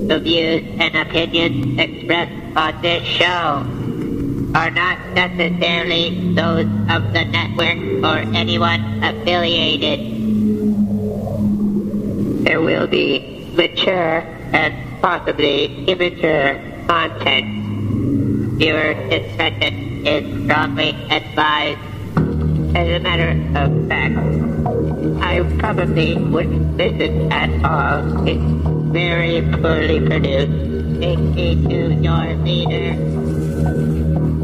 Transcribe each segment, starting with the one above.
The views and opinions expressed on this show are not necessarily those of the network or anyone affiliated. There will be mature and possibly immature content. Viewer discretion is strongly advised. As a matter of fact, I probably wouldn't listen at all. It's very poorly produced. Take me to your leader.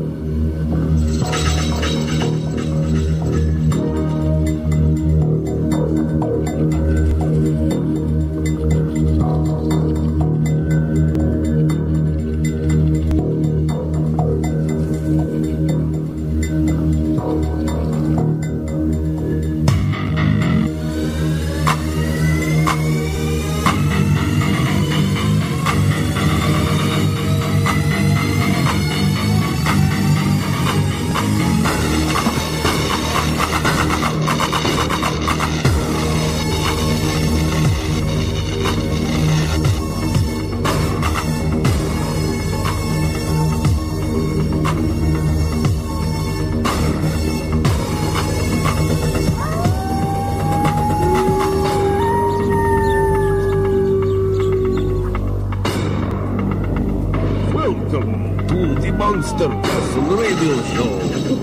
Monster Castle Radio Show.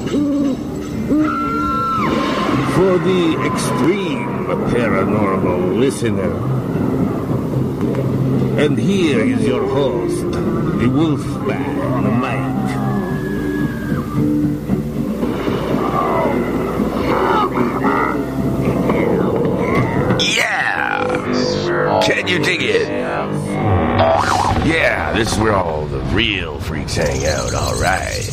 For the extreme paranormal listener. And here is your host, the Wolfman, Mike. Yeah! Can you dig it? Yeah, this is where all the real freaks hang out, alright.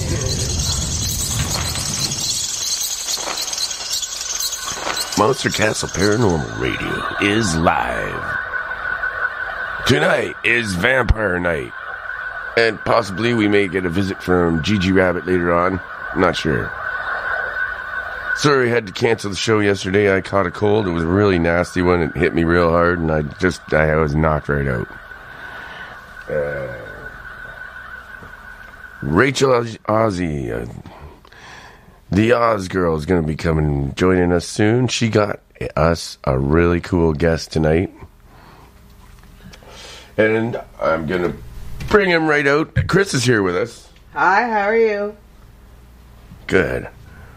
Monster Castle Paranormal Radio is live. Tonight is Vampire Night. And possibly we may get a visit from Gigi Rabbit later on. I'm not sure. Sorry I had to cancel the show yesterday. I caught a cold. It was a really nasty one. It hit me real hard and I was knocked right out. Rachel Ozzy, the Oz girl, is going to be coming and joining us soon. She got us a really cool guest tonight. And I'm going to bring him right out. Chris is here with us. Hi, how are you? Good.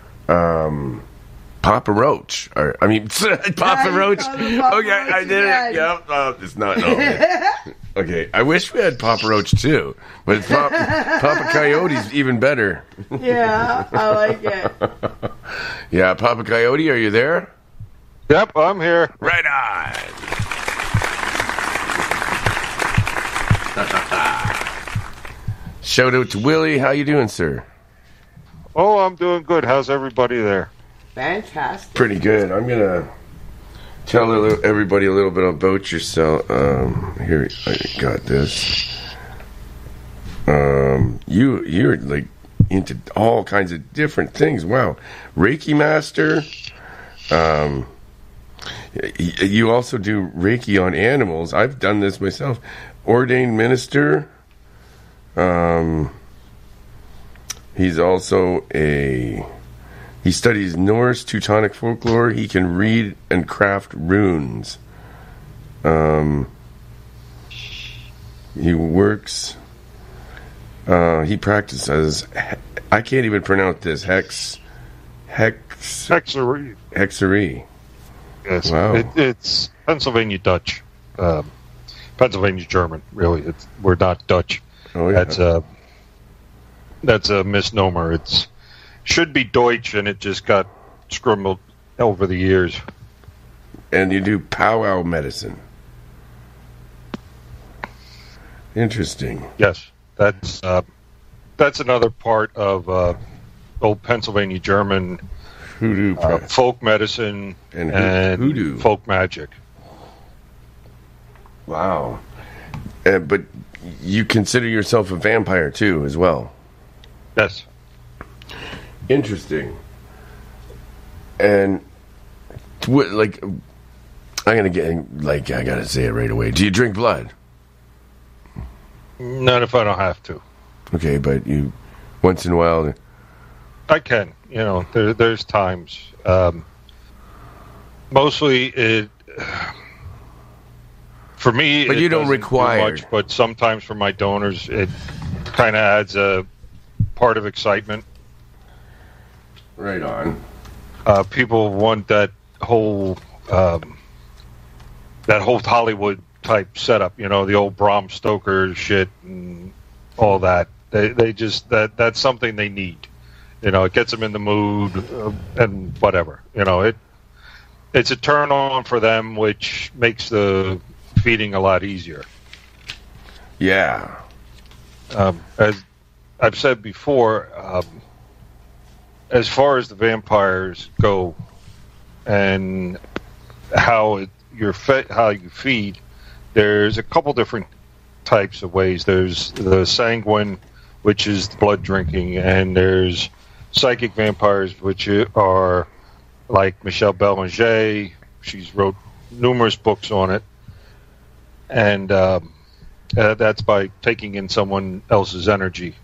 Papa Roach. Papa Roach. Okay, I did it. Yep. Oh, it's not. No. Okay, I wish we had Papa Roach too, but it's Papa Coyote's even better. Yeah, I like it. Yeah, Papa Coyote, are you there? Yep, I'm here. Right on. Shout out to Willie. How you doing, sir? Oh, I'm doing good. How's everybody there? Fantastic. Pretty good. I'm gonna tell everybody a little bit about yourself. Here, I got this. You're like into all kinds of different things. Wow, Reiki master. You also do Reiki on animals. I've done this myself. Ordained minister. He's also he studies Norse Teutonic folklore. He can read and craft runes. He works. He practices. I can't even pronounce this. Hexery. Hexery. Yes. Wow. It's Pennsylvania Dutch. Pennsylvania German. Really, we're not Dutch. Oh yeah. That's a misnomer. It should be Deutsch, and it just got scribbled over the years. And you do powwow medicine. Interesting. Yes, that's another part of old Pennsylvania German hoodoo, folk medicine and hoodoo, folk magic. Wow. But you consider yourself a vampire too, as well. Yes. Interesting. And I'm gonna I gotta say it right away. Do you drink blood? Not if I don't have to. Okay, but you, once in a while... I can. There's times. Mostly it... For me, but you don't require much, but sometimes for my donors, it kind of adds a part of excitement. Right on. People want that whole Hollywood type setup, the old Bram Stoker shit and all that. They just that's something they need. It gets them in the mood and whatever. It's a turn on for them, which makes the feeding a lot easier. Yeah. As I've said before, as far as the vampires go, and how you feed, there's a couple different types of ways. There's the sanguine, which is blood drinking, and there's psychic vampires, which are like Michelle Belanger. She's wrote numerous books on it. And that's by taking in someone else's energy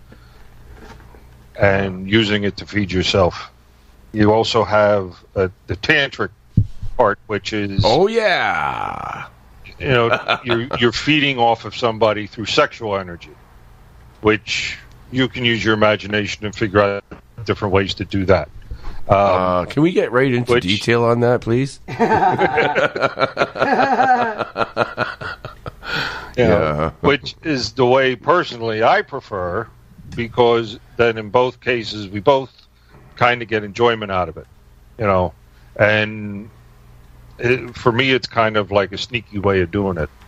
and using it to feed yourself. You also have the tantric part, which is... Oh, yeah! You're feeding off of somebody through sexual energy, which you can use your imagination and figure out different ways to do that. Can we get right into detail on that, please? Which is the way, personally, I prefer, because then in both cases, we both kind of get enjoyment out of it, and for me, it's kind of like a sneaky way of doing it.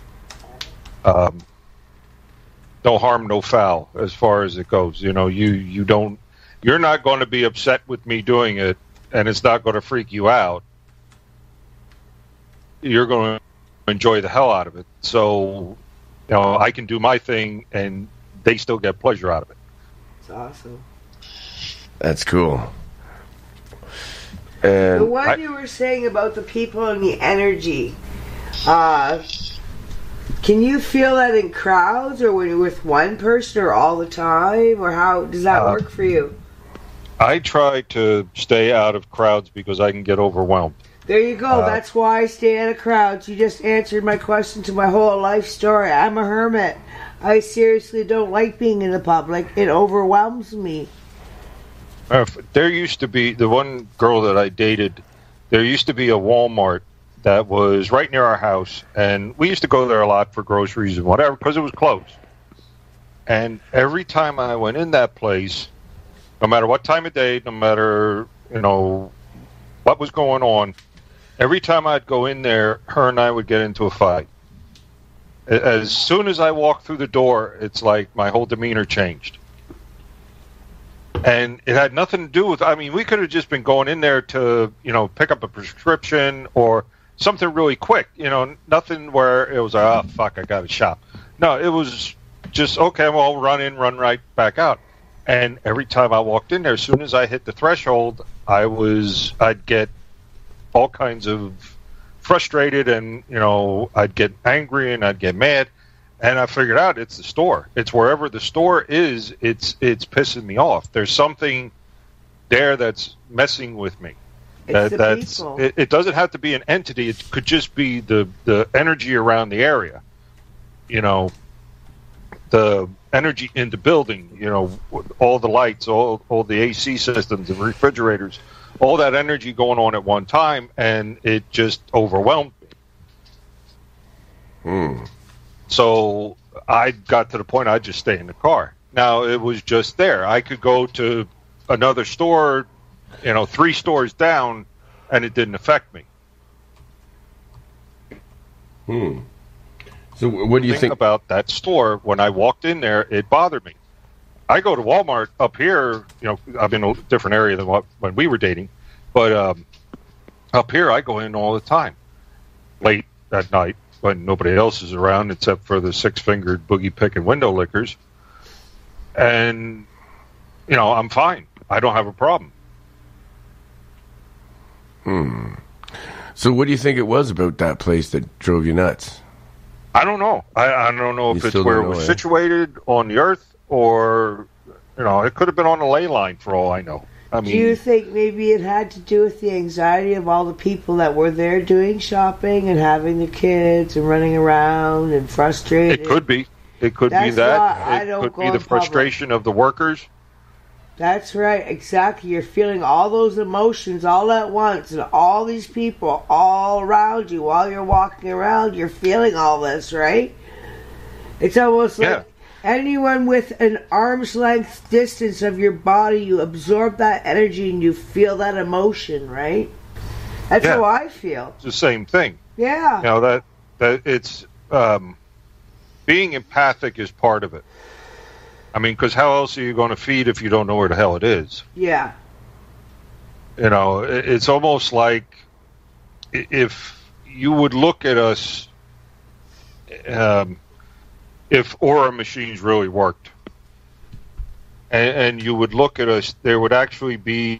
No harm, no foul, as far as it goes. You're not going to be upset with me doing it, and it's not going to freak you out. You're going to enjoy the hell out of it. So, I can do my thing, and they still get pleasure out of it. It's awesome. That's cool. And the one you were saying about the people and the energy, can you feel that in crowds, or when you're with one person, or all the time, or how does that work for you? I try to stay out of crowds because I can get overwhelmed. There you go. That's why I stay out of crowds. You just answered my question to my whole life story. I'm a hermit. I seriously don't like being in the public. It overwhelms me. There used to be, the one girl that I dated, there used to be a Walmart that was right near our house, and we used to go there a lot for groceries and whatever because it was close. And every time I went in that place, no matter what time of day, no matter, what was going on, every time I'd go in there, her and I would get into a fight. As soon as I walked through the door, it's like my whole demeanor changed. And it had nothing to do with, we could have just been going in there to, pick up a prescription or something really quick, nothing where it was like, oh, fuck, I got to shop. No, it was just, okay, well, run in, run right back out. And every time I walked in there, as soon as I hit the threshold, I'd get all kinds of frustrated, and I'd get angry and I'd get mad, and I figured out it's the store. It's wherever the store is. It's pissing me off. There's something there that's messing with me. It's people. It doesn't have to be an entity. It could just be the energy around the area. The energy in the building, all the lights, all the AC systems and refrigerators, all that energy going on at one time, and it just overwhelmed me. So I got to the point I'd just stay in the car. Now, it was just there. I could go to another store, 3 stores down, and it didn't affect me. So what do you think about that store? When I walked in there, it bothered me. I go to Walmart up here, I'm in a different area than when we were dating, but up here I go in all the time, late at night when nobody else is around except for the 6-fingered boogie picking window lickers, and I'm fine. I don't have a problem. So what do you think it was about that place that drove you nuts? I don't know. I don't know if You it's still where don't it was know, eh? situated on the Earth, or it could have been on a ley line for all I know. I Do you mean, think maybe it had to do with the anxiety of all the people that were there doing shopping and having the kids and running around and frustrated? it could be. It could be That's why that. I It don't could go be in the public. frustration of the workers. That's right, exactly. You're feeling all those emotions all at once, and all these people all around you while you're walking around. You're feeling all this, right? It's almost like Yeah. anyone with an arm's length distance of your body, you absorb that energy and you feel that emotion, right? That's Yeah. how I feel. It's the same thing. Yeah. That it's being empathic is part of it. I mean, because how else are you going to feed if you don't know where the hell it is? Yeah. It's almost like if you would look at us, if Aura machines really worked, and you would look at us, there would actually be,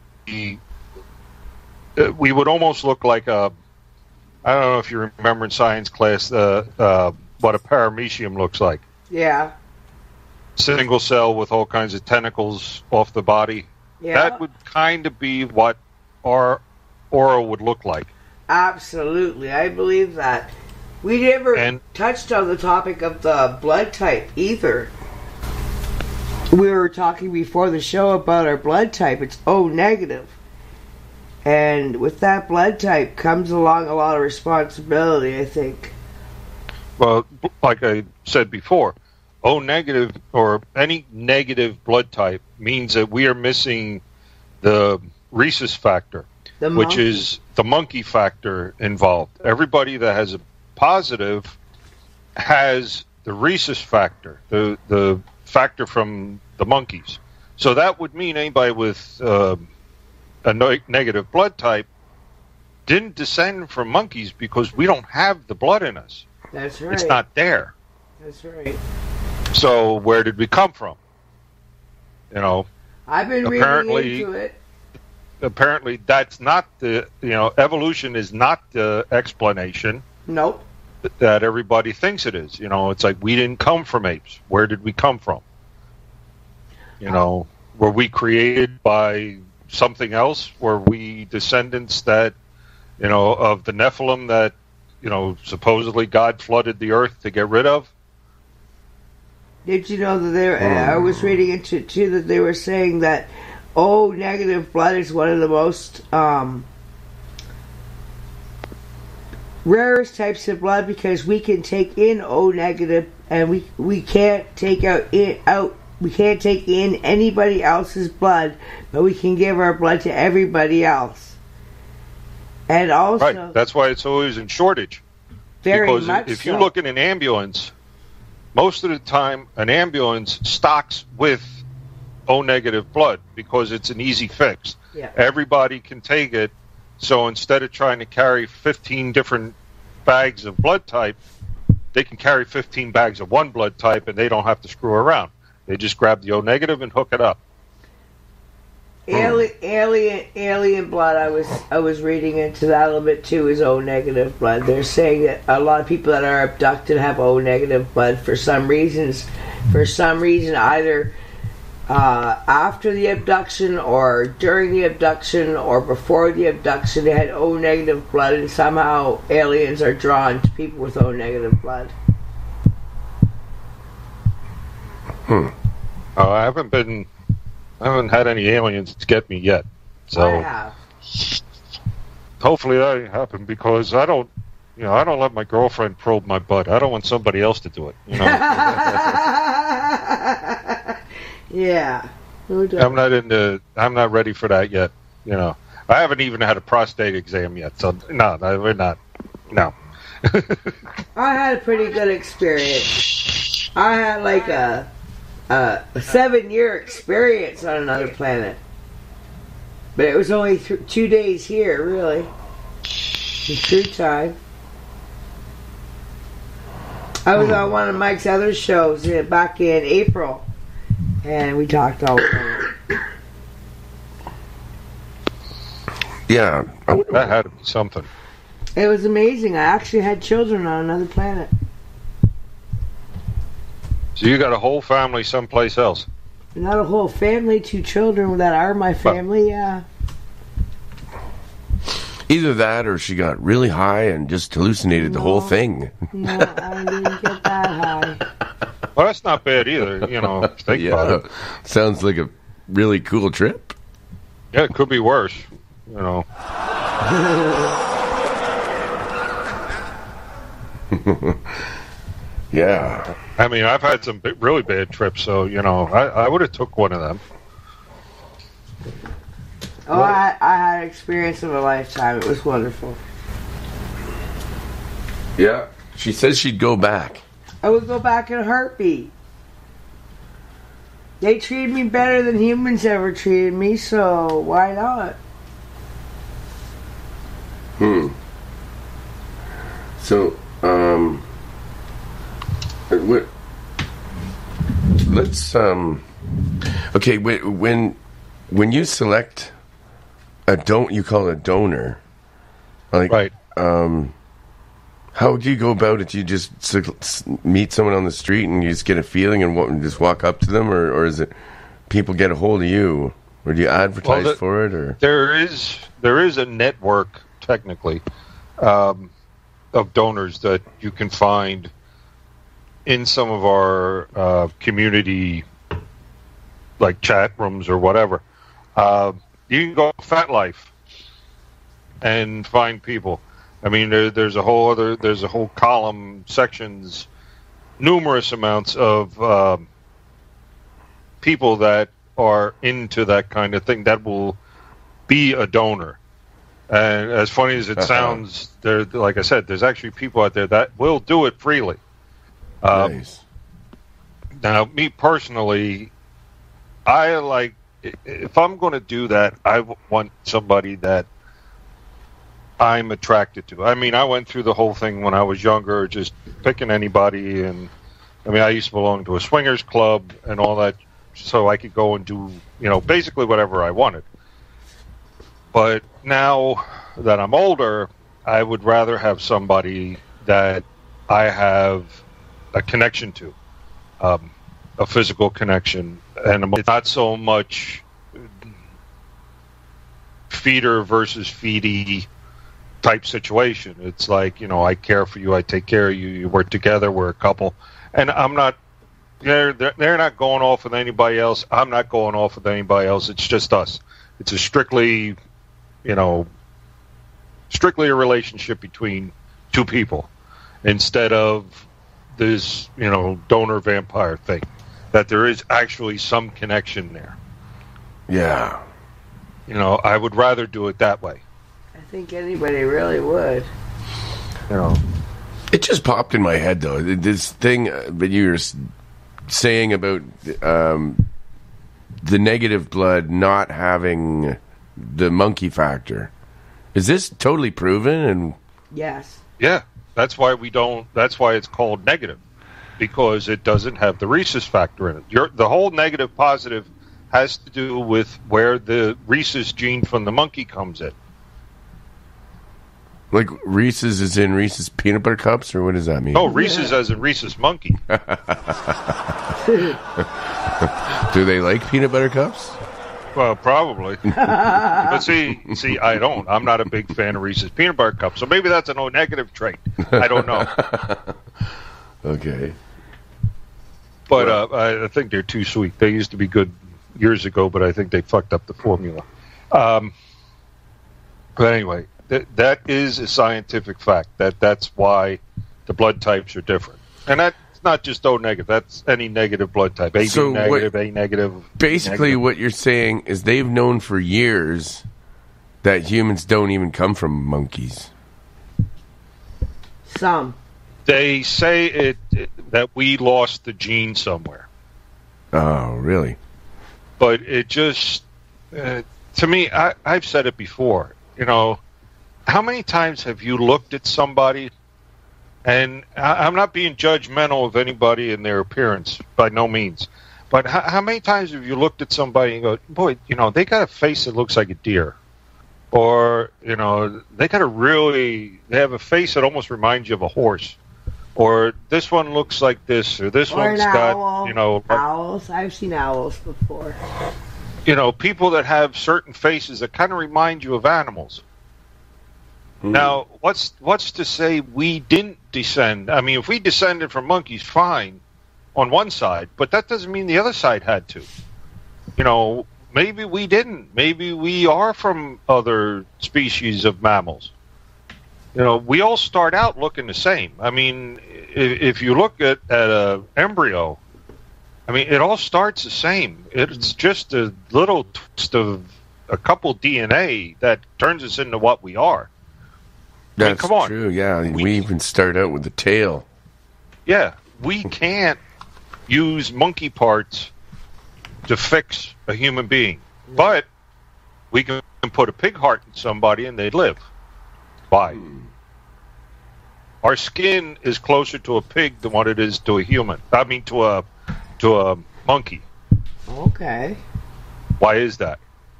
we would almost look like a, I don't know if you remember in science class what a paramecium looks like. Yeah. Single cell with all kinds of tentacles off the body. Yeah. That would kind of be what our aura would look like. Absolutely. I believe that. We never touched on the topic of the blood type either. We were talking before the show about our blood type. It's O negative. And with that blood type comes along a lot of responsibility, I think. Well, like I said before, O negative or any negative blood type means that we are missing the rhesus factor, which is the monkey factor involved. Everybody that has a positive has the rhesus factor, the factor from the monkeys. So that would mean anybody with a negative blood type didn't descend from monkeys because we don't have the blood in us. That's right. It's not there. That's right. So where did we come from? I've been reading into it. Apparently that's not the, evolution is not the explanation. Nope. That everybody thinks it is. It's like we didn't come from apes. Where did we come from? Were we created by something else? Were we descendants that, of the Nephilim that, supposedly God flooded the earth to get rid of? Did you know that I was reading into it too, that they were saying that O negative blood is one of the most rarest types of blood, because we can take in O negative and we can't take we can't take in anybody else's blood, but we can give our blood to everybody else. And also, right, that's why it's always in shortage. Because if you look in an ambulance, most of the time an ambulance stocks with O negative blood because it's an easy fix. Yeah. Everybody can take it. So instead of trying to carry 15 different bags of blood type, they can carry 15 bags of one blood type and they don't have to screw around. They just grab the O negative and hook it up. Alien blood, I was reading into that a little bit too, is O negative blood. They're saying that a lot of people that are abducted have O negative blood for some reason, either after the abduction or during the abduction or before the abduction, they had O negative blood, and somehow aliens are drawn to people with O negative blood. I haven't had any aliens get me yet. So I have. Hopefully that happen, because I don't let my girlfriend probe my butt. I don't want somebody else to do it. Yeah. I'm not ready for that yet. I haven't even had a prostate exam yet. So no, we're not. No. I had a pretty good experience. I had like a 7-year experience on another planet. But it was only 2 days here, really. In true time. I was on one of Mike's other shows back in April. And we talked all about it. Yeah. That had to be something. It was amazing. I actually had children on another planet. So you got a whole family someplace else. Not a whole family, 2 children that are my family, yeah. Either that or she got really high and just hallucinated the whole thing. No, I didn't get that high. Well, that's not bad either, think about it. Sounds like a really cool trip. Yeah, it could be worse, Yeah. I mean, I've had some really bad trips, so, I would have took one of them. Oh, I had an experience of a lifetime. It was wonderful. Yeah. She says she'd go back. I would go back in a heartbeat. They treated me better than humans ever treated me, so why not? So, let's, okay, when you select you call it a donor, like, right. How do you go about it? Do you just meet someone on the street and you just get a feeling and just walk up to them, or is it people get a hold of you, or do you advertise for it? Or there is a network technically of donors that you can find in some of our community, like chat rooms or whatever. You can go to FetLife and find people. I mean, there's a whole column, sections, numerous amounts of people that are into that kind of thing that will be a donor. And as funny as it sounds, there, like I said, there's actually people out there that will do it freely. Nice. Now, me personally, if I'm going to do that, I want somebody that I'm attracted to. I mean, I went through the whole thing when I was younger, just picking anybody, and I mean, I used to belong to a swingers club and all that, so I could go and do, basically whatever I wanted. But now that I'm older, I would rather have somebody that I have a connection to, a physical connection, and it's not so much feeder versus feedee type situation. It's like, I care for you, I take care of you, you work together, we're a couple, and I'm not. They're not going off with anybody else. I'm not going off with anybody else. It's just us. It's a strictly a relationship between two people, instead of this, donor vampire thing. That there is actually some connection there. Yeah. I would rather do it that way. I think anybody really would. It just popped in my head, though. This thing that you were saying about the negative blood not having the monkey factor. Is this totally proven? And yes. Yeah, that's why that's why it's called negative, because it doesn't have the rhesus factor in it. The whole negative positive has to do with where the rhesus gene from the monkey comes in. Like Reese's is in Reese's peanut butter cups, or what does that mean? Oh, Reese's as in Reese's monkey. Do they like peanut butter cups? Well, probably. But see, I don't. I'm not a big fan of Reese's peanut butter cups, so maybe that's an O negative trait. I don't know. Okay. But I think they're too sweet. They used to be good years ago, but I think they fucked up the formula. But anyway, that is a scientific fact. That's why the blood types are different. And that's not just O negative. That's any negative blood type. AB negative, A negative. Basically, negative. what you're saying is they've known for years that humans don't even come from monkeys. Some. They say that we lost the gene somewhere. Oh, really? But it just, to me, I've said it before. How many times have you looked at somebody, and I'm not being judgmental of anybody and their appearance, by no means, but how many times have you looked at somebody and go, boy, they got a face that looks like a deer, or they have a face that almost reminds you of a horse, or this one looks like this, or this Or one's an got, owl. you know, Owls. I've seen owls before. you know, people that have certain faces that kind of remind you of animals. Now, what's to say we didn't descend? I mean, if we descended from monkeys, fine, on one side, but that doesn't mean the other side had to. You know, maybe we didn't. Maybe we are from other species of mammals. You know, we all start out looking the same. I mean, if you look at a embryo, I mean, it all starts the same. It's just a little twist of a couple DNA that turns us into what we are. That's come on. true, yeah. We even start out with the tail. Yeah, we can't use monkey parts to fix a human being. But we can put a pig heart in somebody and they'd live. Why? Our skin is closer to a pig than what it is to a human. I mean, to a monkey. Okay. Why is that?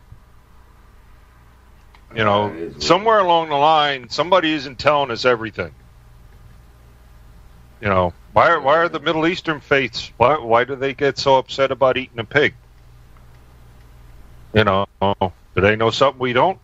You know, somewhere along the line, somebody isn't telling us everything. You know, why are the Middle Eastern faiths? Why do they get so upset about eating a pig? You know, do they know something we don't?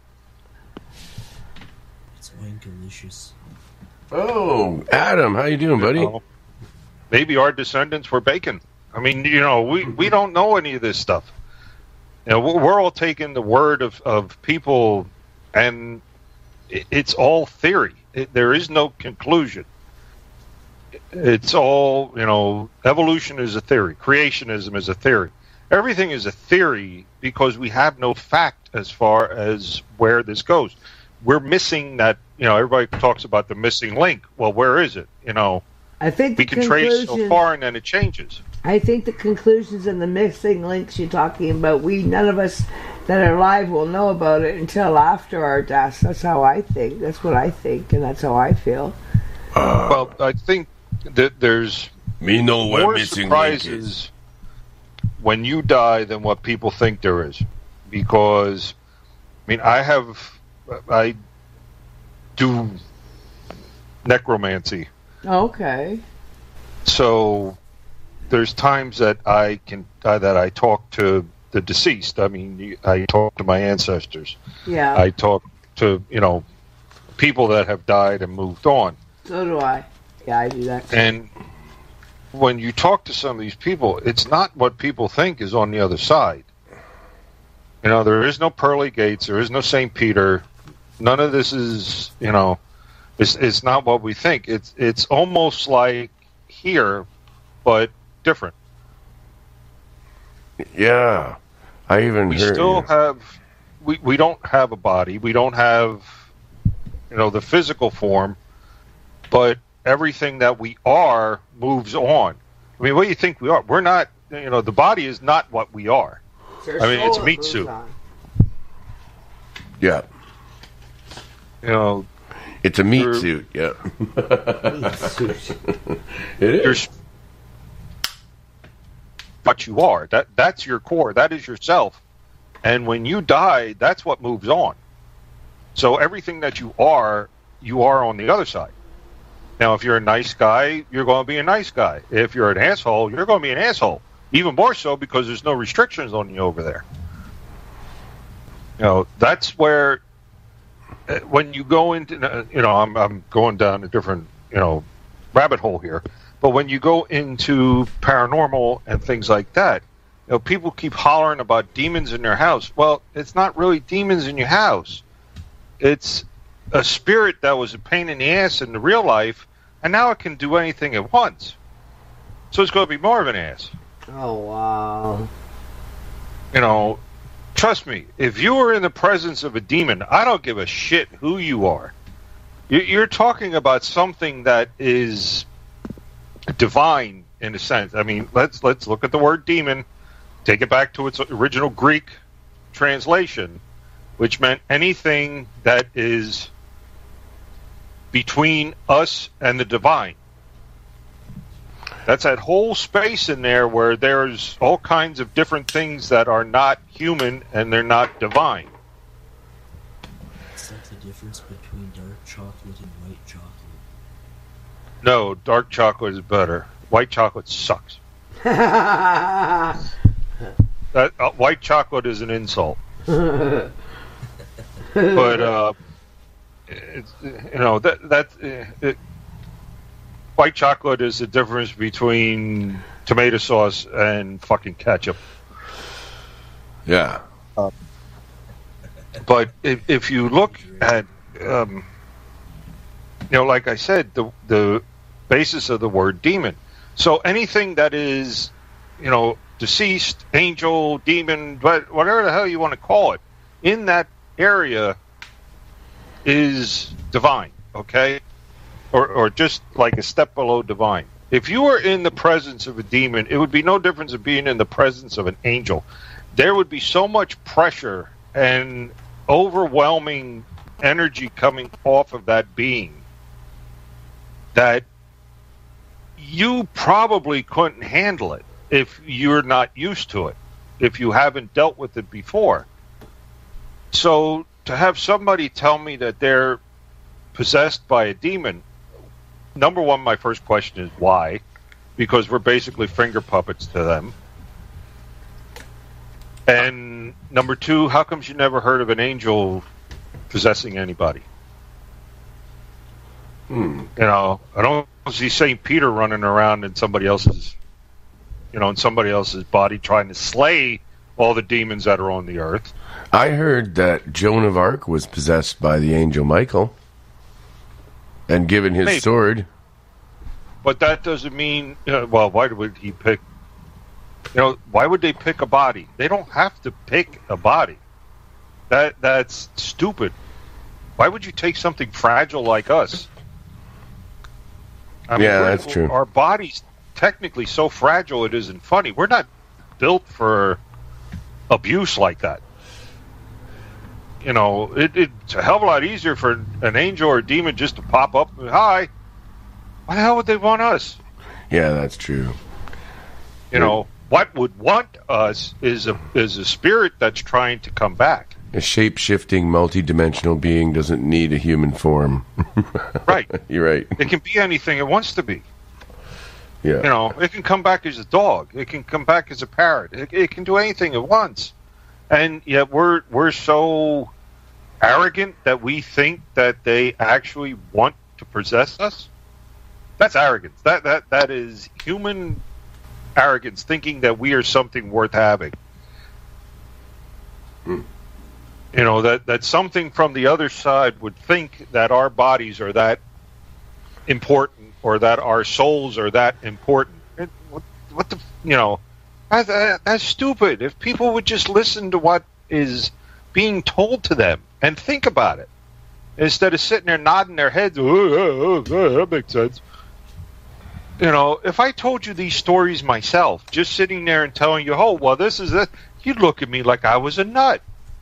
It's wankalicious. Oh, Adam, how you doing, buddy? You know, maybe our descendants were bacon. I mean, you know, we don't know any of this stuff. You know, we're all taking the word of people, and it's all theory. There is no conclusion. It's all, you know, evolution is a theory. Creationism is a theory. Everything is a theory because we have no fact as far as where this goes. We're missing that, you know, everybody talks about the missing link. Well, where is it? You know, I think we can trace so far and then it changes. I think the conclusions and the missing links you're talking about, none of us that are alive will know about it until after our deaths. That's how I think. That's what I think, and that's how I feel. Well, I think that there's Me know what more missing link is. surprises when you die than what people think there is. Because, I mean, I do necromancy. Okay. So there's times that I talk to the deceased. I mean, I talk to my ancestors. Yeah. I talk to, you know, people that have died and moved on. So do I. Yeah, I do that too. And when you talk to some of these people, it's not what people think is on the other side. You know, there is no pearly gates. There is no St. Peter. None of this is, you know, it's not what we think. It's almost like here, but different. Yeah. I even We heard. still have, we don't have a body. We don't have, you know, the physical form, but everything that we are moves on. I mean, what do you think we are? We're not, you know, the body is not what we are. I mean, it's meat soup. Yeah. You know, It's a meat You're- suit, yeah. Meat suit. It you're is. what you are. That's your core. That is yourself. And when you die, that's what moves on. So everything that you are on the other side. Now, if you're a nice guy, you're going to be a nice guy. If you're an asshole, you're going to be an asshole. Even more so because there's no restrictions on you over there. You know, that's where when you go into, you know, I'm going down a different, you know, rabbit hole here. But when you go into paranormal and things like that, you know, people keep hollering about demons in their house. Well, it's not really demons in your house. It's a spirit that was a pain in the ass in the real life, and now it can do anything it wants. So it's going to be more of an ass. Oh, wow. You know, trust me, if you are in the presence of a demon, I don't give a shit who you are. You're talking about something that is divine in a sense. I mean, let's look at the word demon, take it back to its original Greek translation, which meant anything that is between us and the divine. That's that whole space in there where there's all kinds of different things that are not human and they're not divine. Is that the difference between dark chocolate and white chocolate? No, dark chocolate is better. White chocolate sucks. White chocolate is an insult. But white chocolate is the difference between tomato sauce and fucking ketchup. Yeah. But if you look at, like I said, the basis of the word demon. So anything that is, deceased, angel, demon, whatever the hell you want to call it, in that area is divine, okay? Or just like a step below divine. If you were in the presence of a demon, it would be no difference of being in the presence of an angel. There would be so much pressure and overwhelming energy coming off of that being that you probably couldn't handle it if you're not used to it, if you haven't dealt with it before. So to have somebody tell me that they're possessed by a demon, number one, my first question is why? Because we're basically finger puppets to them. And number two, how comes you never heard of an angel possessing anybody? I don't see St. Peter running around in somebody else's body trying to slay all the demons that are on the earth. I heard that Joan of Arc was possessed by the angel Michael and given his sword. But that doesn't mean, why would he pick, why would they pick a body? They don't have to pick a body. That's stupid. Why would you take something fragile like us? That's true. Our body's technically so fragile it isn't funny. We're not built for abuse like that. It's a hell of a lot easier for an angel or a demon just to pop up and, hi. Why the hell would they want us? Yeah, that's true. What would want us is a spirit that's trying to come back. A shape-shifting, multi-dimensional being doesn't need a human form. Right. You're right. It can be anything it wants to be. Yeah. It can come back as a dog. It can come back as a parrot. It can do anything it wants. And yet we're so arrogant that we think that they actually want to possess us. That's arrogance. That is human arrogance, thinking that we are something worth having. That something from the other side would think that our bodies are that important or that our souls are that important. That's stupid. If people would just listen to what is being told to them and think about it, instead of sitting there nodding their heads, that makes sense. If I told you these stories myself, just sitting there and telling you, oh, well, this is it, you'd look at me like I was a nut.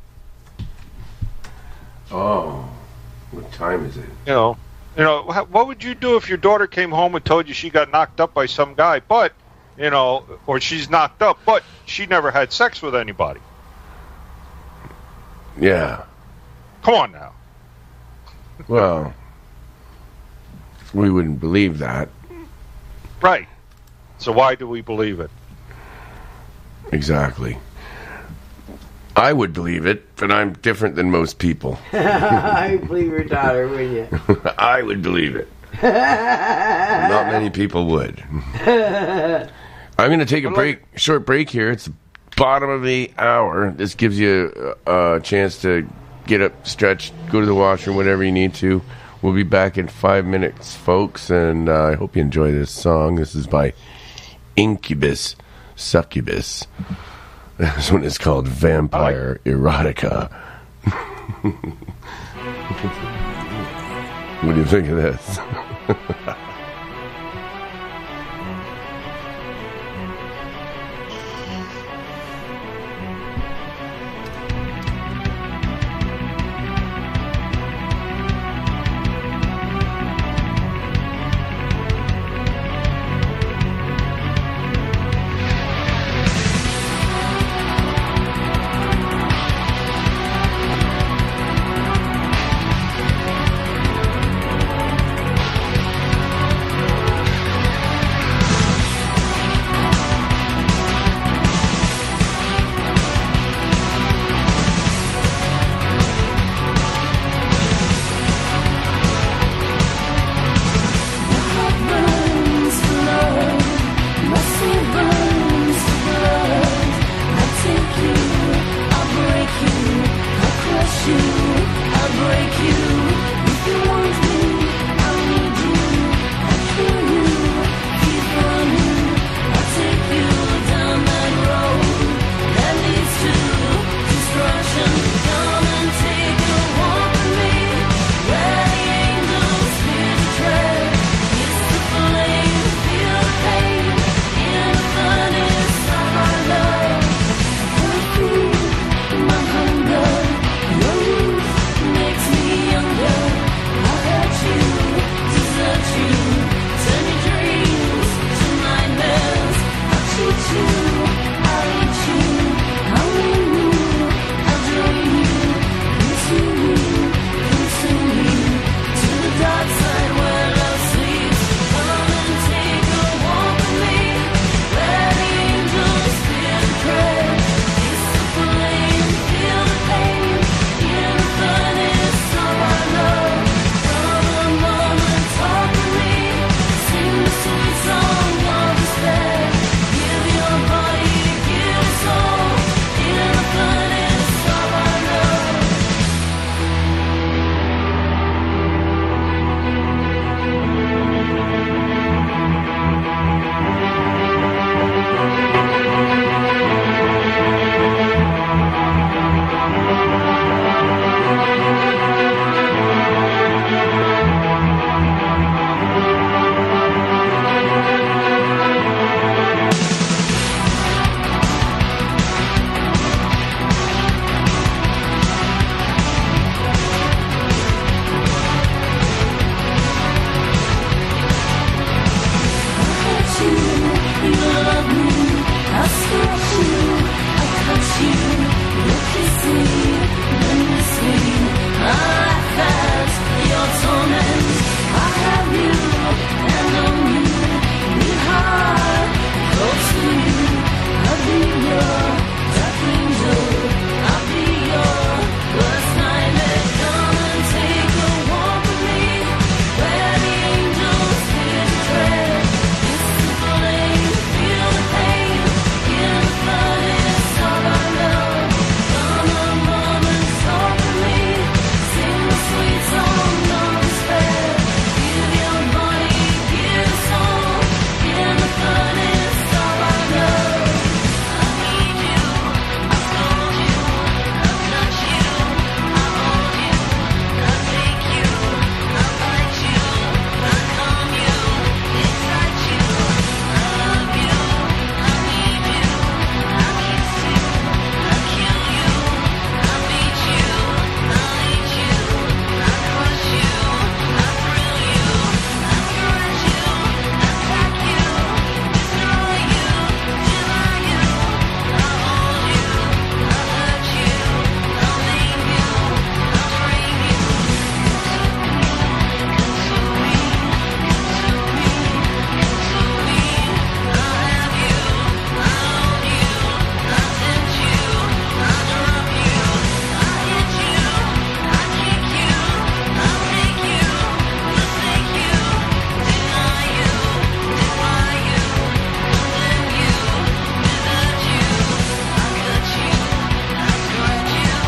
Oh, what time is it? What would you do if your daughter came home and told you she got knocked up by some guy, but, or she's knocked up, but she never had sex with anybody? Yeah. Come on now. Well, we wouldn't believe that. Right. So why do we believe it? Exactly. I would believe it, but I'm different than most people. I believe your daughter, would you? I would believe it. Not many people would. I'm going to take a short break here. It's the bottom of the hour. This gives you a chance to get up, stretch, go to the washroom, whatever you need to. We'll be back in 5 minutes, folks, and I hope you enjoy this song. This is by Incubus Succubus. This one is called Vampire Erotica. What do you think of this?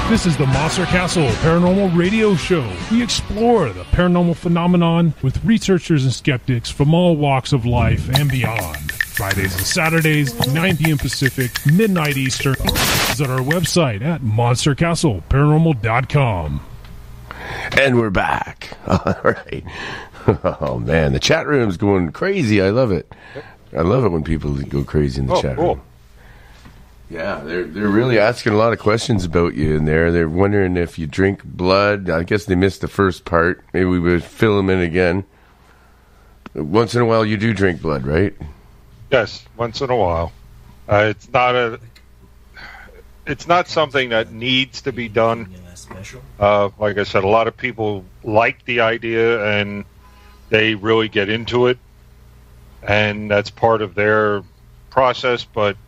This is the Monster Castle Paranormal Radio Show. We explore the paranormal phenomenon with researchers and skeptics from all walks of life and beyond. Fridays and Saturdays, 9 p.m. Pacific, midnight Eastern. Visit our website at monstercastleparanormal.com. And we're back. All right. Oh, man. The chat room's going crazy. I love it. I love it when people go crazy in the chat room. Yeah, they're really asking a lot of questions about you in there. They're wondering if you drink blood. I guess they missed the first part. Maybe we would fill them in again. Once in a while, you do drink blood, right? Yes, once in a while. It's not something that needs to be done. Like I said, a lot of people like the idea and they really get into it, and that's part of their process. But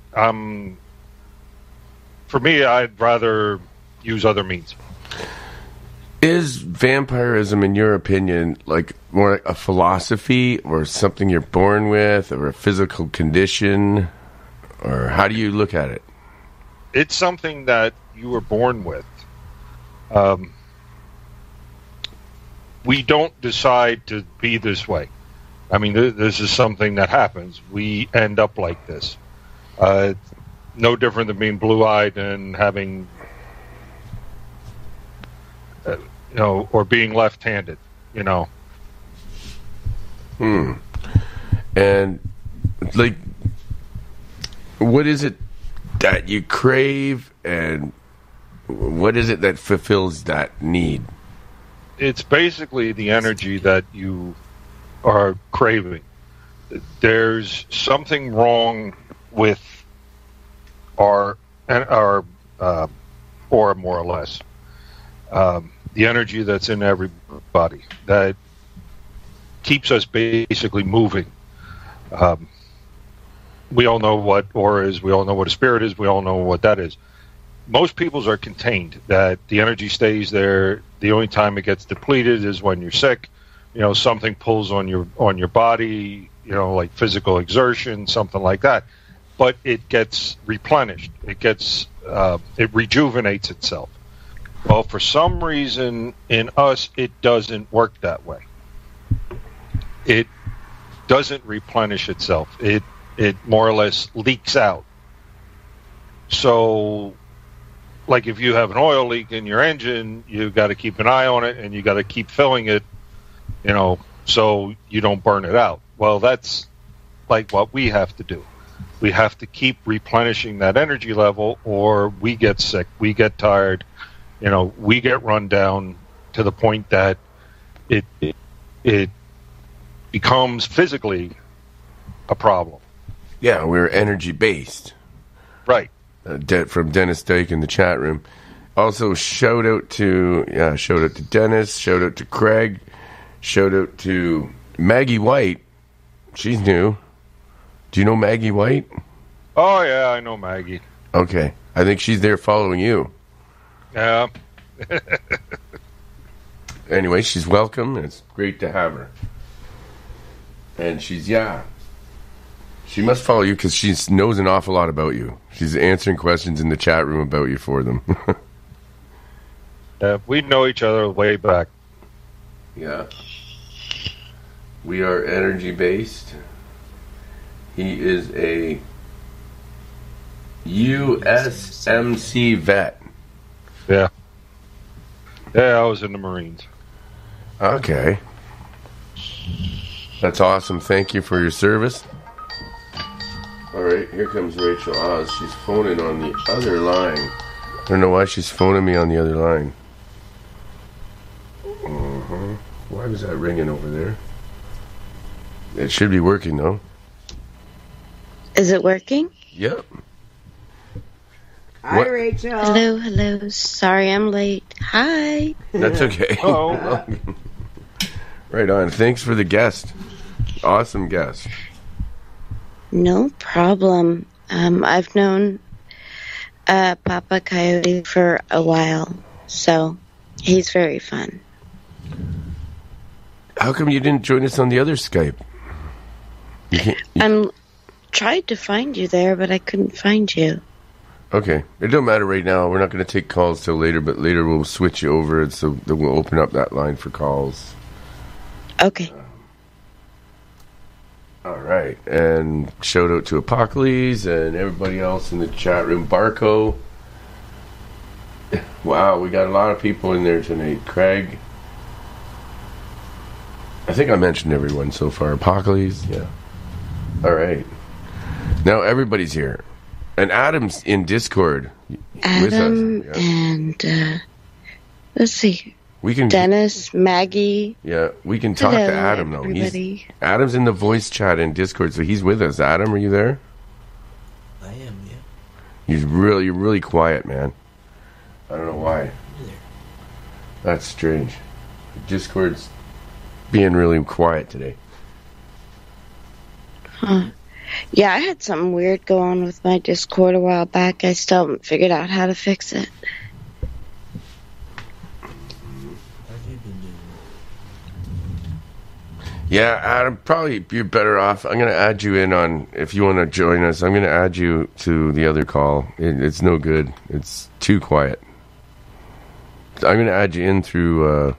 for me, I'd rather use other means. Is vampirism, in your opinion, like more like a philosophy or something you're born with or a physical condition? Or how do you look at it? It's something that you were born with. We don't decide to be this way. I mean, this is something that happens. We end up like this. No different than being blue-eyed and having, or being left-handed, And, like, what is it that you crave, and what is it that fulfills that need? It's basically the energy that you are craving. There's something wrong with our aura, more or less. The energy that's in everybody that keeps us basically moving. We all know what aura is. We all know what a spirit is. We all know what that is. Most people's are contained, that the energy stays there. The only time it gets depleted is when you're sick. Something pulls on your body, like physical exertion, something like that. But it gets replenished. It rejuvenates itself. Well, for some reason in us, it doesn't work that way. It doesn't replenish itself. It more or less leaks out. So, like if you have an oil leak in your engine, you've got to keep an eye on it, and you got to keep filling it, so you don't burn it out. Well, that's like what we have to do. We have to keep replenishing that energy level, or we get sick, we get tired, we get run down to the point that it becomes physically a problem. Yeah, we're energy based. Right. From Dennis Dyke in the chat room. Also, shout out to Dennis, shout out to Craig, shout out to Maggie White. She's new. Do you know Maggie White? Oh, yeah, I know Maggie. Okay. I think she's there following you. Yeah. Anyway, she's welcome. It's great to have her. And she must follow you because she knows an awful lot about you. She's answering questions in the chat room about you for them. We know each other way back. Yeah. We are energy-based. He is a USMC vet. Yeah. Yeah, I was in the Marines. Okay. That's awesome. Thank you for your service. All right, here comes Rachel Oz. She's phoning on the other line. I don't know why she's phoning me on the other line. Why was that ringing over there? It should be working, though. Is it working? Yep. Hi, Rachel. Hello. Sorry I'm late. Hi. That's okay. Oh. Right on. Thanks for the guest. Awesome guest. No problem. I've known Papa Coyote for a while, so he's very fun. How come you didn't join us on the other Skype? I tried to find you there, but I couldn't find you. Okay. It don't matter right now. We're not going to take calls till later, but later we'll switch you over, so that we'll open up that line for calls. Okay. All right. And shout out to Apocalypse and everybody else in the chat room. Barco. Wow, we got a lot of people in there tonight. Craig. I think I mentioned everyone so far. Apocalypse. Yeah. All right. Now everybody's here. And Adam's in Discord Adam with us. Yeah. and let's see, We can Dennis, Maggie. Yeah, we can talk Hello, to Adam though. everybody. Adam's in the voice chat in Discord, so he's with us. Adam, are you there? I am, yeah. You're really quiet, man. I don't know why. That's strange. Discord's being really quiet today. Huh. Yeah, I had something weird go on with my Discord a while back. I still haven't figured out how to fix it. Yeah, Adam, probably you're better off. I'm going to add you in on, if you want to join us, I'm going to add you to the other call. It's no good. It's too quiet. I'm going to add you in through,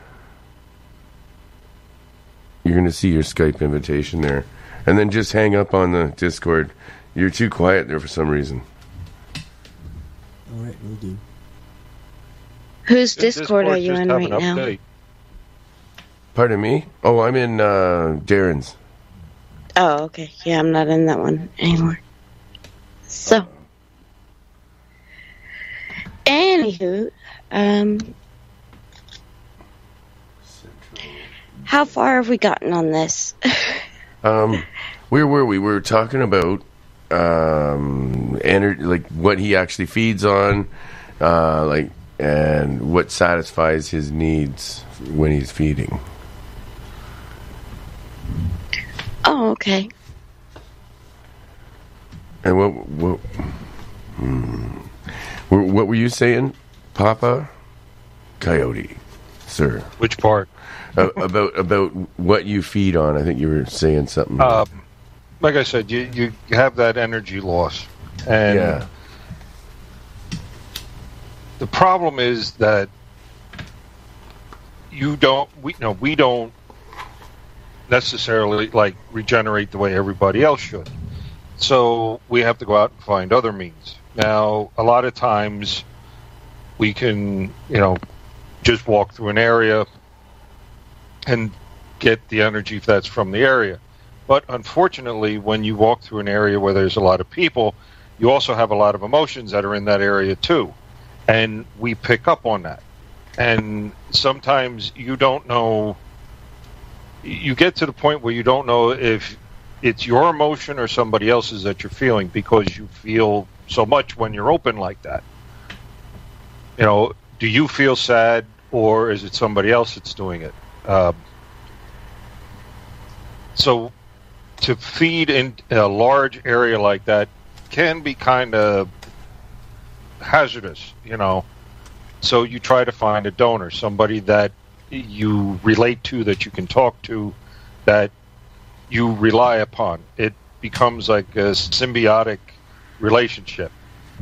you're going to see your Skype invitation there. And then just hang up on the Discord. You're too quiet there for some reason. All right, we'll do. Whose Discord are you just in have right an now? update. Pardon me? Oh, I'm in Darren's. Oh, okay. Yeah, I'm not in that one anymore. So, anywho, how far have we gotten on this? Where were we? We were talking about like what he actually feeds on, like, and what satisfies his needs when he's feeding. Oh, okay. And what were you saying, Papa Coyote, sir? Which part? About what you feed on. I think you were saying something. Like I said, you have that energy loss, and yeah. the problem is that we don't necessarily like regenerate the way everybody else should. So we have to go out and find other means. Now, a lot of times we can, just walk through an area and get the energy if that's from the area. But unfortunately, when you walk through an area where there's a lot of people, you also have a lot of emotions that are in that area too. And we pick up on that. And sometimes you don't know, you get to the point where you don't know if it's your emotion or somebody else's that you're feeling, because you feel so much when you're open like that. Do you feel sad, or is it somebody else that's doing it? So to feed in a large area like that can be kind of hazardous, So you try to find a donor, somebody that you relate to, that you can talk to, that you rely upon. It becomes like a symbiotic relationship.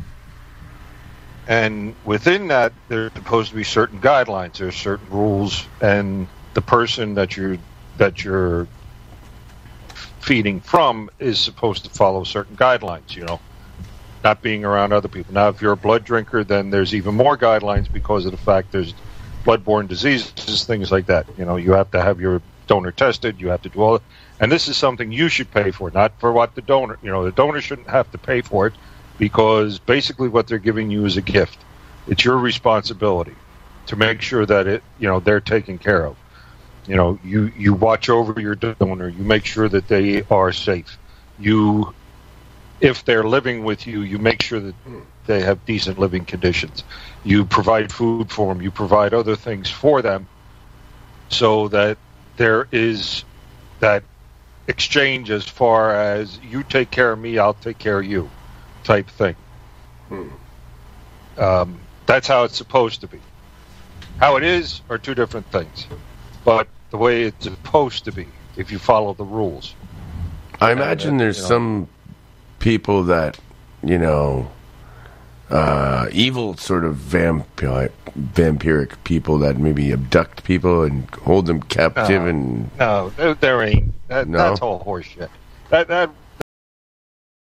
And within that, there's supposed to be certain guidelines. There's certain rules, and the person that you're feeding from is supposed to follow certain guidelines, not being around other people. Now, if you're a blood drinker, then there's even more guidelines because of the fact there's bloodborne diseases, things like that. You have to have your donor tested, you have to do all that. And this is something you should pay for, not for what the donor, the donor shouldn't have to pay for it, because basically what they're giving you is a gift. It's your responsibility to make sure that they're taken care of. You watch over your donor, you make sure that they are safe. If they're living with you, you make sure that they have decent living conditions. You provide food for them, you provide other things for them, so that there is that exchange as far as you take care of me, I'll take care of you type thing. That's how it's supposed to be. How it is are two different things, but the way it's supposed to be, if you follow the rules. I imagine there's some people that evil sort of vampiric people that maybe abduct people and hold them captive. No, there ain't. That's all horseshit. That